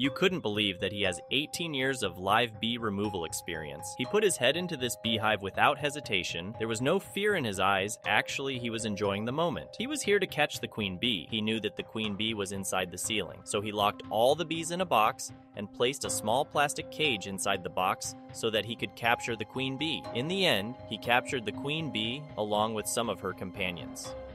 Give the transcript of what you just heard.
You couldn't believe that he has 18 years of live bee removal experience. He put his head into this beehive without hesitation. There was no fear in his eyes. Actually, he was enjoying the moment. He was here to catch the queen bee. He knew that the queen bee was inside the ceiling. So he locked all the bees in a box and placed a small plastic cage inside the box so that he could capture the queen bee. In the end, he captured the queen bee along with some of her companions.